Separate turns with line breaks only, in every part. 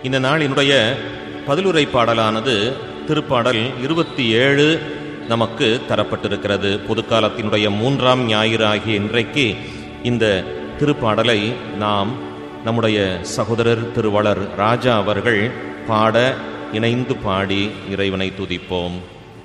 இந்த நாளினுடைய பதிலுரை பாடலானது திருப்பாடல் 27 நமக்கு தரப்பட்டிருக்கிறது. பொதுக்காலத்தினுடைய 3ஆம் ஞாயிறு ஆகிய இன்றைக்கு இந்த திருப்பாடலை நாம் நம்முடைய சகோதரர் திருவளர் ராஜா அவர்கள் பாட இணைந்து பாடி இறைவனை துதிப்போம்.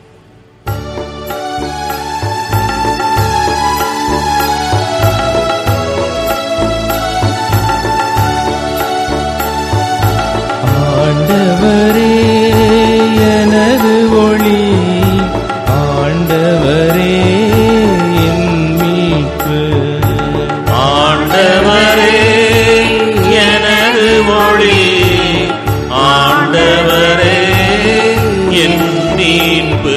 ஆண்டவரே எனது ஒளி, ஆண்டவரே என் மீட்பு.
ஆண்டவரே எனது ஒளி, ஆண்டவரே என் மீட்பு.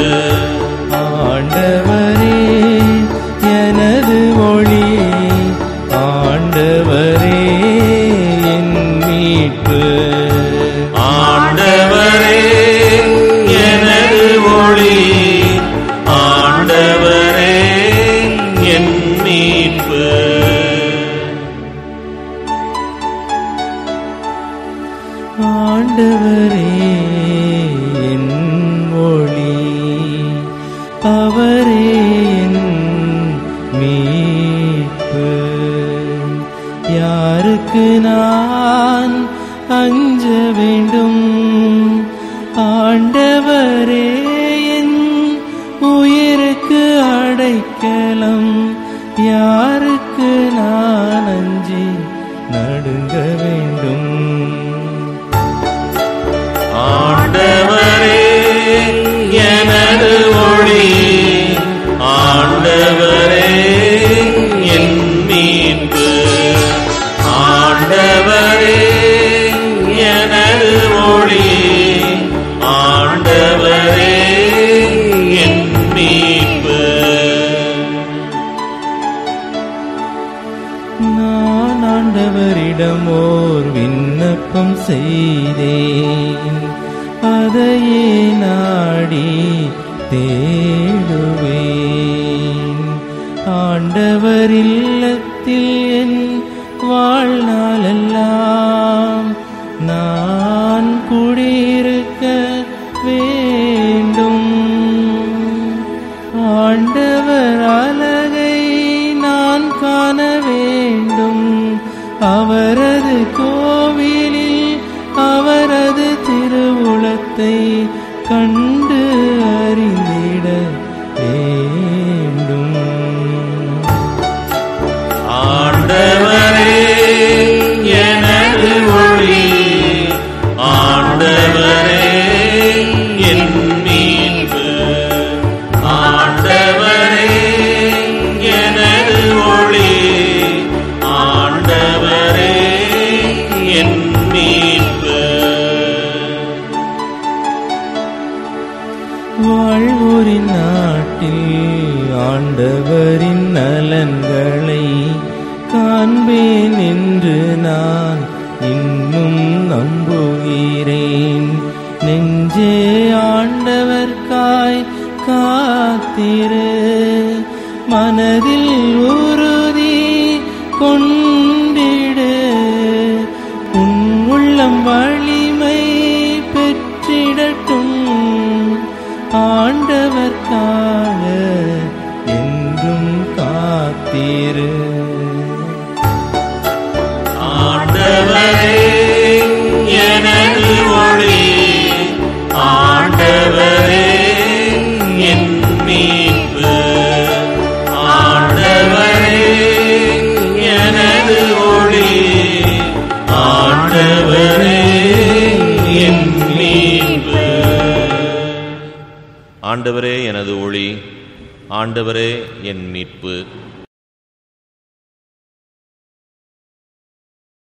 ஆண்டவரே எனது ஒளி, ஆண்டவரே என் மீட்பு.
ஆண்டவரே எனது ஒளி, ஆண்டவரே என் மீட்பு.
ஆண்டவரே என் ஒளி, அவரே என் மீட்பு. யாருக்கு நான் அஞ்ச வேண்டும்? ஆண்டவரே என் உயிருக்கு அடைக்கலம். யாருக்கு நான் அஞ்சி நடுங்க வேண்டும்?
ஆண்டவரே எனது ஒளி, ஆண்டவரே என் மீட்பு. ஆண்டவரே எனது ஒளி, ஆண்டவரே என் மீட்பு.
நான் ஆண்டவரிடம் ஓர் விண்ணப்பம் செய்தேன், அதையே நாடி தேடுவேன். ஆண்டவர் இல்லத்தில் என் வாழ்நாளெல்லாம் நான் குடியிருக்க வேண்டும். ஆண்டவர் அழகை நான் காண வேண்டும். அவரது கோவிலில் அவரது திருவுளத்தை கண்டு அறிந்திட வேண்டும்.
ஆண்டவரே எனது ஒளி, ஆண்டவரே என் மீட்பு. ஆண்டவரே எனது ஒளி, ஆண்டவரே என் மீட்பு.
வாழ்வோரின் நாட்டில் ஆண்டவரின் நலன்களை காண்பேன் என்று நான் இன்னும் நம்புகிறேன். நெஞ்சே ஆண்டவர்க்காய் காத்திரு, மனதில் உறுதி கொண்டிடு. உன் உள்ளம் வலிமை பெற்றிடட்டும். ஆண்டவர்க்காக என்றும் காத்திரு.
ஆண்டவரே எனது ஒளி, ஆண்டவரே என் மீட்பு. ஆண்டவரே எனது ஒளி, ஆண்டவரே என் மீட்பு. ஆண்டவரே எனது ஒளி, ஆண்டவரே என் மீட்பு.